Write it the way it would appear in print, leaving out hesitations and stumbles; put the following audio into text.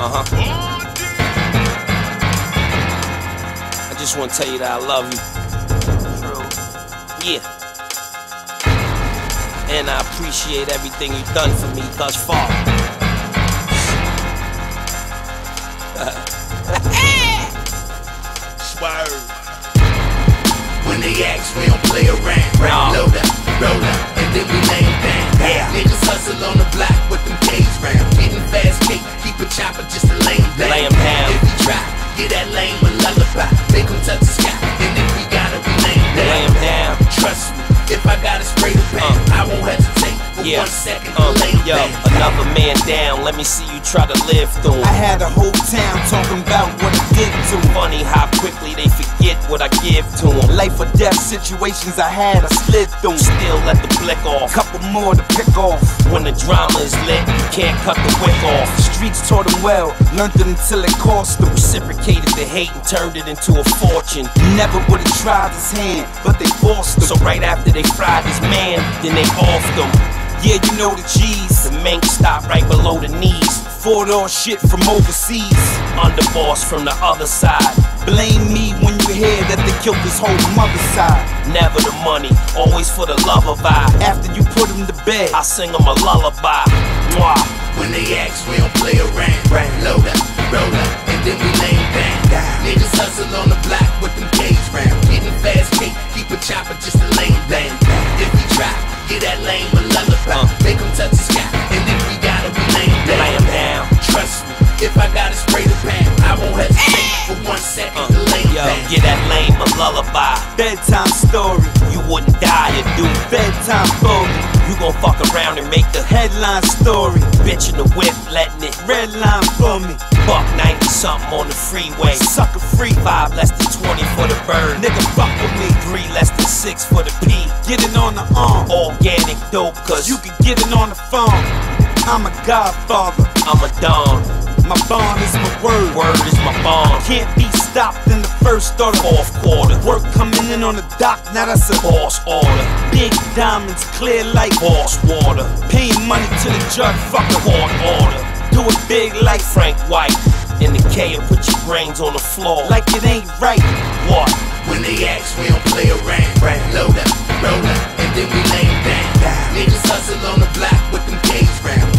I just want to tell you that I love you. True. Yeah. And I appreciate everything you've done for me thus far. Swerve. When they ask, we don't play around. Load up, roll up, and then we lay them down. Yeah. Niggas hustle on the block with them cage rounds. Getting fast cake, keep a chopper just to lay them down. Lay 'em down. If we try, get that lame a lullaby. Make them touch the sky, and if we gotta, we lay them down. Lay 'em down. Trust me, if I gotta spray the paint, I won't hesitate for 1 second to lay them Yo, down. another man down, let me see you try to live through 'em. I had a whole town talking about what I did to 'em. Funny how quickly they forget what I give to 'em. Life or death situations I had, I slid through 'em. Still let the blick off. Couple more to pick off. When the drama is lit, you can't cut the wick off. Streets taught him well, learned it until it cost him. Reciprocated the hate and turned it into a fortune. Never would've tried his hand, but they forced him. So right after they fried his man, then they offed him. Yeah, you know the G's. The mink stopped right below the knees. Four-door shit from overseas. Underboss from the other side. Blame me when you hear that they killed his whole mother's side. Never the money, always for the love of I. After you put him to bed, I sing him a lullaby. Mwah. When they ask, we don't play around. Load up, roll up, and then we lay them down. Niggas hustle on the block with them cage rounds. Getting fast cake, keep a chopper just to lay them down. If we try, get that lame a lullaby. Make them touch the sky, and if we gotta, we lay them Lay 'em down. Trust me, if I gotta spray the pan, I won't hesitate for 1 second to lay Yo, them down. get that lame a lullaby. bedtime story. You wouldn't die to do. Bedtime story. You gon' fuck around and make the Headline story. bitch in the whip, letting it Red line for me. buck 90 something on the freeway. Sucker free. 5 less than 20 for the bird. Nigga fuck with me. 3 less than 6 for the P. Get it on the arm. Organic dope, cause You can get it on the phone. I'm a godfather. I'm a don. My bond is my word. Word is my bond. Can't be stopped in the first or the Fourth quarter, Work coming in on the dock, now that's a boss order, big diamonds, clear like boss water, paying money to the judge, fuck a court order. do it big like Frank White, in the K and put your brains on the floor. like it ain't right. What? When they ask, we don't play around. Load up, roll up, and then we lay them down. Niggas hustle on the block with them cage rounds.